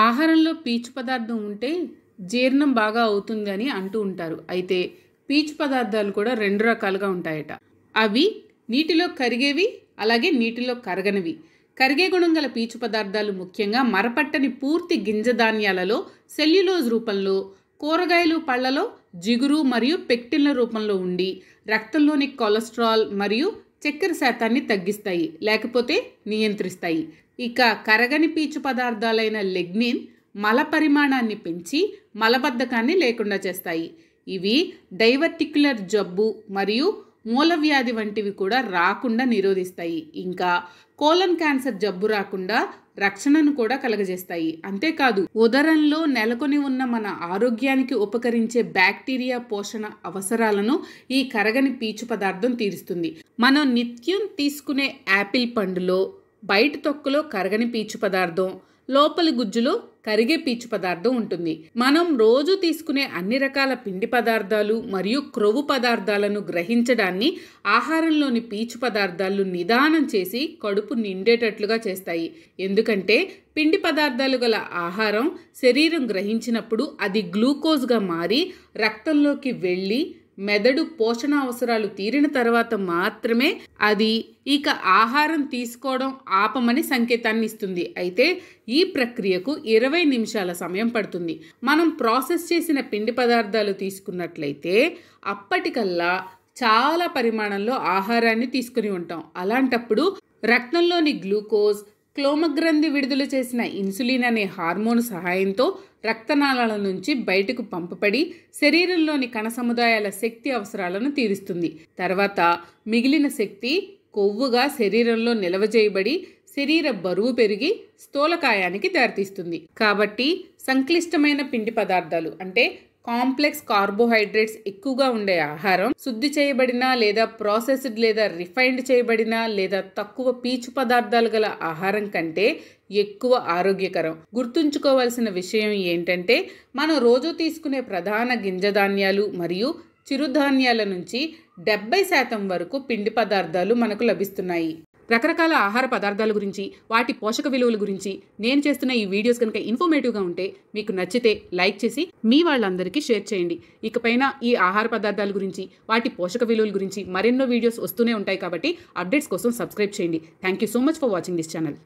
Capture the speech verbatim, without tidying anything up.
ఆహారంలో పీచు పదార్థం ఉంటే జీర్ణం బాగా అవుతుంది అని అంటూ ఉంటారు. అయితే పీచు పదార్థాలు కూడా రెండు రకాలుగా ఉంటాయట. అవి నీటిలో కరిగేవి, అలాగే నీటిలో కరగనివి. కరిగే గుణం గల పీచు పదార్థాలు ముఖ్యంగా మరపట్టని పూర్తి గింజ ధాన్యాలలో సెల్యులోజ్ రూపంలో, కూరగాయలు పళ్లలో జిగురు మరియు పెక్టిన్ల రూపంలో ఉండి రక్తంలోని కొలెస్ట్రాల్ మరియు చక్కెర శాతాన్ని తగ్గిస్తాయి, లేకపోతే నియంత్రిస్తాయి. ఇక కరగని పీచు పదార్థాలైన లెగ్నిన్ మల పరిమాణాన్ని పెంచి మలబద్ధకాన్ని లేకుండా చేస్తాయి. ఇవి డైవర్టిక్యులర్ జబ్బు మరియు మూలవ్యాధి వంటివి కూడా రాకుండా నిరోధిస్తాయి. ఇంకా కోలన్ క్యాన్సర్ జబ్బు రాకుండా రక్షణను కూడా కలగజేస్తాయి. అంతేకాదు ఉదరంలో నెలకొని ఉన్న మన ఆరోగ్యానికి ఉపకరించే బ్యాక్టీరియా పోషణ అవసరాలను ఈ కరగని పీచు పదార్థం తీరుస్తుంది. మనం నిత్యం తీసుకునే యాపిల్ పండులో బయట తొక్కలో కరగని పీచు పదార్థం, లోపలి గుజ్జులో కరిగే పీచు పదార్థం ఉంటుంది. మనం రోజు తీసుకునే అన్ని రకాల పిండి పదార్థాలు మరియు క్రొవ్వు పదార్థాలను గ్రహించడాన్ని ఆహారంలోని పీచు పదార్థాలు నిదానం చేసి కడుపు నిండేటట్లుగా చేస్తాయి. ఎందుకంటే పిండి పదార్థాలు గల ఆహారం శరీరం గ్రహించినప్పుడు అది గ్లూకోజ్గా మారి రక్తంలోకి వెళ్ళి మెదడు పోషణ అవసరాలు తీరిన తర్వాత మాత్రమే అది ఇక ఆహారం తీసుకోవడం ఆపమని సంకేతాన్ని ఇస్తుంది. అయితే ఈ ప్రక్రియకు ఇరవై నిమిషాల సమయం పడుతుంది. మనం ప్రాసెస్ చేసిన పిండి పదార్థాలు తీసుకున్నట్లయితే అప్పటికల్లా చాలా పరిమాణంలో ఆహారాన్ని తీసుకుని ఉంటాం. అలాంటప్పుడు రక్తంలోని గ్లూకోజ్ క్లోమగ్రంథి విడుదల చేసిన ఇన్సులిన్ అనే హార్మోన్ సహాయంతో రక్తనాళాల నుంచి బయటకు పంపబడి శరీరంలోని కణ సముదాయాల శక్తి అవసరాలను తీరుస్తుంది. తర్వాత మిగిలిన శక్తి కొవ్వుగా శరీరంలో నిల్వ చేయబడి శరీర బరువు పెరిగి స్థూలకాయానికి దారితీస్తుంది. కాబట్టి సంక్లిష్టమైన పిండి పదార్థాలు అంటే కాంప్లెక్స్ కార్బోహైడ్రేట్స్ ఎక్కువగా ఉండే ఆహారం శుద్ధి చేయబడిన లేదా ప్రాసెస్డ్ లేదా రిఫైన్డ్ చేయబడిన లేదా తక్కువ పీచు పదార్థాలు గల ఆహారం కంటే ఎక్కువ ఆరోగ్యకరం. గుర్తుంచుకోవాల్సిన విషయం ఏంటంటే మనం రోజు తీసుకునే ప్రధాన గింజ ధాన్యాలు మరియు చిరుధాన్యాల నుంచి డెబ్బై శాతం వరకు పిండి పదార్థాలు మనకు లభిస్తున్నాయి. రకరకాల ఆహార పదార్థాల గురించి, వాటి పోషక విలువల గురించి నేను చేస్తున్న ఈ వీడియోస్ కనుక ఇన్ఫర్మేటివ్గా ఉంటే మీకు నచ్చితే లైక్ చేసి మీ వాళ్ళందరికీ షేర్ చేయండి. ఇకపైన ఈ ఆహార పదార్థాల గురించి, వాటి పోషక విలువల గురించి మరెన్నో వీడియోస్ వస్తూనే ఉంటాయి. కాబట్టి అప్డేట్స్ కోసం సబ్స్క్రైబ్ చేయండి. Thank you so much for watching this channel.